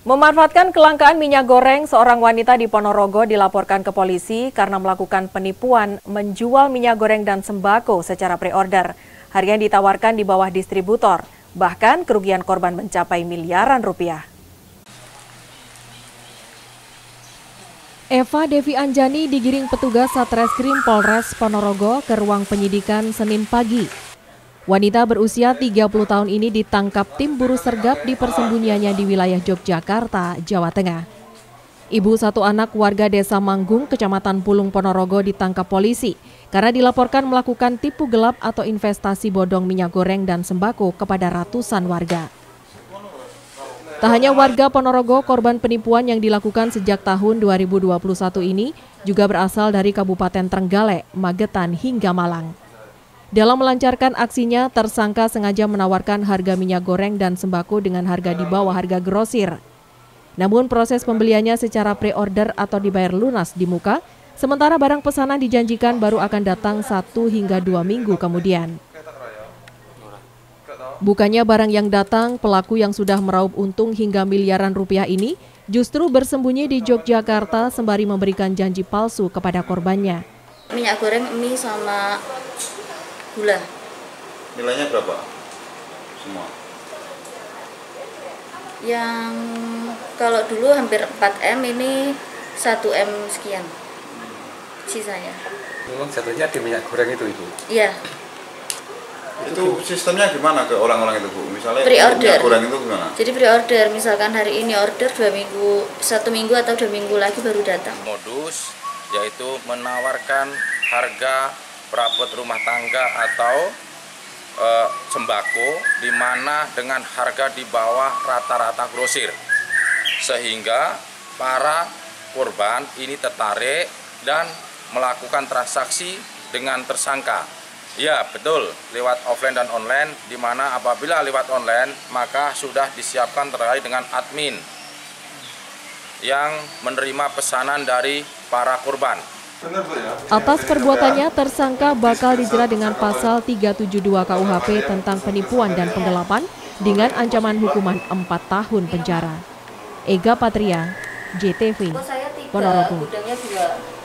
Memanfaatkan kelangkaan minyak goreng, seorang wanita di Ponorogo dilaporkan ke polisi karena melakukan penipuan menjual minyak goreng dan sembako secara pre-order. Harga yang ditawarkan di bawah distributor, bahkan kerugian korban mencapai miliaran rupiah. Eva Devi Anjani digiring petugas Satreskrim Polres Ponorogo ke ruang penyidikan Senin pagi. Wanita berusia 30 tahun ini ditangkap tim buru sergap di persembunyiannya di wilayah Yogyakarta, Jawa Tengah. Ibu satu anak warga Desa Manggung, Kecamatan Pulung, Ponorogo ditangkap polisi karena dilaporkan melakukan tipu gelap atau investasi bodong minyak goreng dan sembako kepada ratusan warga. Tak hanya warga Ponorogo, korban penipuan yang dilakukan sejak tahun 2021 ini juga berasal dari Kabupaten Trenggalek, Magetan hingga Malang. Dalam melancarkan aksinya, tersangka sengaja menawarkan harga minyak goreng dan sembako dengan harga di bawah harga grosir. Namun proses pembeliannya secara pre-order atau dibayar lunas di muka, sementara barang pesanan dijanjikan baru akan datang 1 hingga 2 minggu kemudian. Bukannya barang yang datang, pelaku yang sudah meraup untung hingga miliaran rupiah ini justru bersembunyi di Yogyakarta sembari memberikan janji palsu kepada korbannya. Minyak goreng, mie, sama gula. Nilainya berapa? Semua? Yang kalau dulu hampir 4M, ini 1M sekian sisanya. Memang jatuhnya di minyak goreng itu, Ibu? Iya. Itu sistemnya gimana ke orang-orang itu, Bu? Misalnya pre-order. minyak goreng itu gimana? Jadi pre-order, misalkan hari ini order 2 minggu, 1 minggu atau 2 minggu lagi baru datang. Modus yaitu menawarkan harga perabot rumah tangga atau sembako di mana dengan harga di bawah rata-rata grosir, sehingga para korban ini tertarik dan melakukan transaksi dengan tersangka. Ya betul, lewat offline dan online, di mana apabila lewat online maka sudah disiapkan terkait dengan admin yang menerima pesanan dari para korban. Atas perbuatannya, tersangka bakal dijerat dengan pasal 372 KUHP tentang penipuan dan penggelapan dengan ancaman hukuman 4 tahun penjara. Ega Patria, JTV, Ponorogo.